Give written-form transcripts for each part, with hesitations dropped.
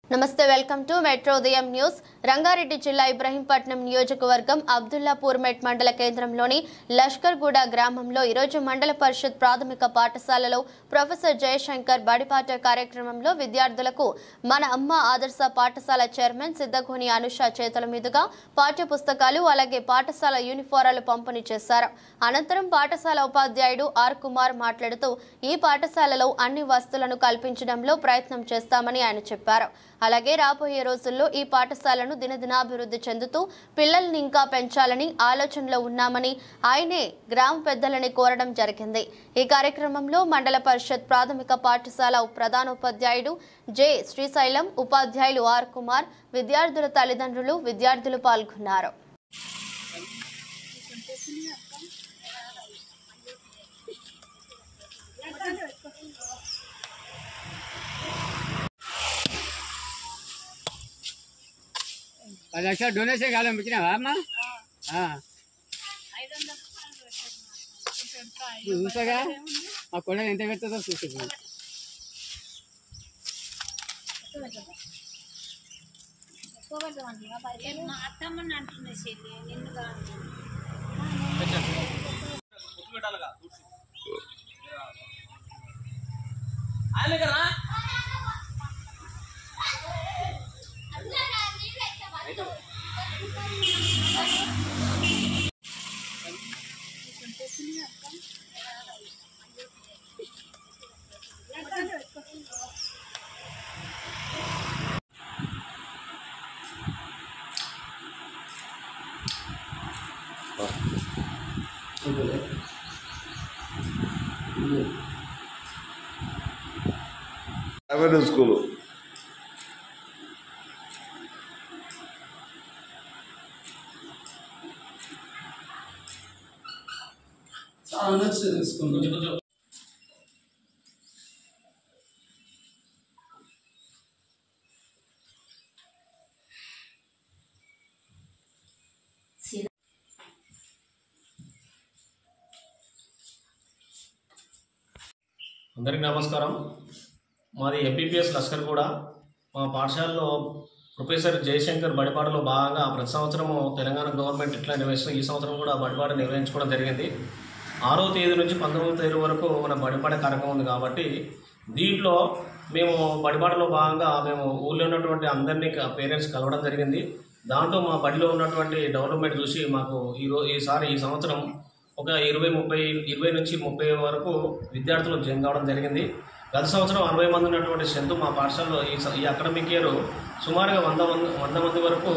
నమస్తే welcome to metro ఉదయం news. Rangareddy జిల్లా ఇబ్రహీంపట్నం నియోజకవర్గం అబ్దుల్లాపూర్ మెట్ మండల కేంద్రంలోని లష్కర్గూడ గ్రామంలో ఈరోజు మండల పరిషత్ ప్రాథమిక పాఠశాలలో ప్రొఫెసర్ జయశంకర్ బడిపాట కార్యక్రమంలో విద్యార్థులకు మన అమ్మ ఆదర్శ పాఠశాల చైర్మన్ సిద్ధగోని అనుష చేతుల మీదుగా పాఠ్య పుస్తకాలు అలాగే పాఠశాల యూనిఫారాలు పంపిణీ చేశారు. అనంతరం పాఠశాల ఉపాధ్యాయుడు ఆర్ కుమార్ మాట్లాడుతూ ఈ పాఠశాలలో అన్ని వసతులను కల్పించడంలో ప్రయత్నం చేస్తామని ఆయన చెప్పారు. అలాగే రాబోయే రోజుల్లో ఈ పాఠశాలను దినదినాభివృద్ధి చెందుతూ పిల్లల్ని ఇంకా పెంచాలని ఆలోచనలో ఉన్నామని ఆయనే గ్రామ పెద్దలని కోరడం జరిగింది. ఈ కార్యక్రమంలో మండల పరిషత్ ప్రాథమిక పాఠశాల ప్రధానోపాధ్యాయుడు జె శ్రీశైలం, ఉపాధ్యాయులు ఆర్ కుమార్, విద్యార్థుల తల్లిదండ్రులు, విద్యార్థులు పాల్గొన్నారు. లక్ష డొనేషన్ కాలం పెట్టినావా అమ్మా? చూసాగా మా కొండ ఎంత పెడుతుందో చూస్తుంది. స్కూల్ అందరికీ నమస్కారం. మాది ఎంపీపీఎస్ లష్కర్గూడ. మా పాఠశాలలో ప్రొఫెసర్ జయశంకర్ బడిపాటలో భాగంగా ప్రతి సంవత్సరము తెలంగాణ గవర్నమెంట్ ఇట్లా నిర్వహిస్తూ ఈ సంవత్సరం కూడా బడిపాట నిర్వహించుకోవడం జరిగింది. 6వ తేదీ నుంచి 19వ తేదీ వరకు మన బడిపాట కార్యక్రమం ఉంది కాబట్టి దీంట్లో మేము బడిపాటలో భాగంగా మేము ఊళ్ళో ఉన్నటువంటి అందరినీ పేరెంట్స్ కలవడం జరిగింది. దాంట్లో మా బడిలో ఉన్నటువంటి డెవలప్మెంట్ చూసి మాకు ఈ సంవత్సరం ఒక 20 నుంచి 30 వరకు విద్యార్థులు జాయిన్ కావడం జరిగింది. గత సంవత్సరం 60 మంది ఉన్నటువంటి స్ట్రెంత్ మా పాఠశాలలో ఈ అకాడమిక్ ఇయర్ సుమారుగా 100 మంది వరకు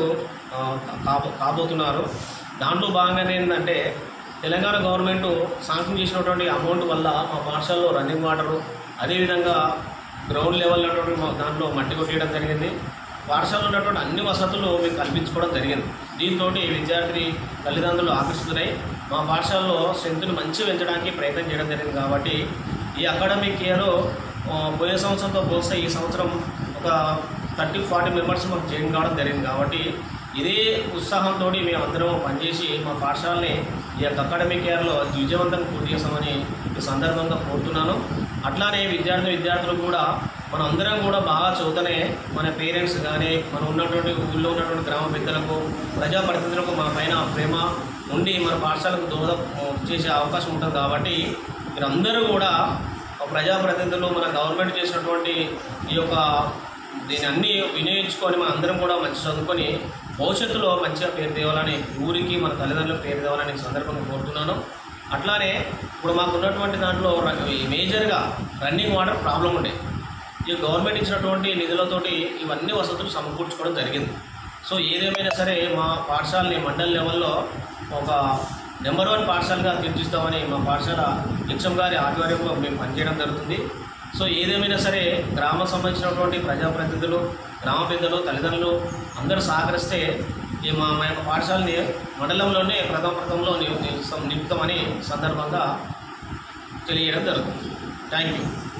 కాబోతున్నారు. దాంట్లో భాగంగానే ఏంటంటే తెలంగాణ గవర్నమెంట్ శాంక్షన్ చేసినటువంటి అమౌంట్ వల్ల మా పాఠశాలలో రన్నింగ్ వాటరు, అదేవిధంగా గ్రౌండ్ లెవెల్ ఉన్నటువంటి దాంట్లో మట్టి కొట్టేయడం జరిగింది. పాఠశాలలో ఉన్నటువంటి అన్ని వసతులు మీకు కల్పించుకోవడం జరిగింది. దీంతో విద్యార్థి తల్లిదండ్రులు ఆకర్షితులై మా పాఠశాలలో స్ట్రెంత్ను మంచి పెంచడానికి ప్రయత్నం చేయడం జరిగింది. కాబట్టి ఈ అకాడమిక్ ఇయర్ పోయే సంవత్సరంతో పోస్తే ఈ సంవత్సరం ఒక 30-40 మెంబర్స్ మాకు జాయిన్ కావడం జరిగింది. కాబట్టి ఇదే ఉత్సాహంతో మేము అందరం పనిచేసి మా పాఠశాలని ఈ యొక్క అకాడమిక్ ఇయర్లో విజయవంతంగా పూర్తి చేస్తామని ఈ సందర్భంగా కోరుతున్నాను. అట్లానే విద్యార్థులు కూడా మనం అందరం కూడా బాగా చదువుతూనే మన పేరెంట్స్ కానీ మన ఉన్నటువంటి ఊళ్ళో ఉన్నటువంటి గ్రామ పెద్దలకు, ప్రజాప్రతినిధులకు మన పైన ప్రేమ ఉండి మన పాఠశాలకు దోహదం చేసే అవకాశం ఉంటుంది. కాబట్టి మీరందరూ కూడా ప్రజాప్రతినిధులు మన గవర్నమెంట్ చేసినటువంటి ఈ యొక్క దీన్ని అన్నీ వినియోగించుకొని మన అందరం కూడా మంచి చదువుకొని భవిష్యత్తులో మంచిగా పేరు తేవాలని, ఊరికి మన తల్లిదండ్రులకు పేరు తేవాలని సందర్భంగా కోరుతున్నాను. అట్లానే ఇప్పుడు మాకు ఉన్నటువంటి దాంట్లో మేజర్గా రన్నింగ్ వాటర్ ప్రాబ్లం ఉండే ఈ గవర్నమెంట్ ఇచ్చినటువంటి నిధులతోటి ఇవన్నీ వసతులు సమకూర్చుకోవడం జరిగింది. సో ఏదేమైనా సరే మా పాఠశాలని మండల లెవెల్లో ఒక నెంబర్ 1 పాఠశాలగా తీర్చిస్తామని మా పాఠశాల హెచ్ఎం గారి ఆధ్వర్యంలో మేము పనిచేయడం జరుగుతుంది. సో ఏదేమైనా సరే గ్రామం సంబంధించినటువంటి ప్రజాప్రతినిధులు, గ్రామ పెద్దలు, తల్లిదండ్రులు అందరూ సహకరిస్తే ఈ మా యొక్క పాఠశాలని మండలంలోనే ప్రథమంలో నిలుపుతామని సందర్భంగా తెలియజేయడం జరుగుతుంది. Thank you.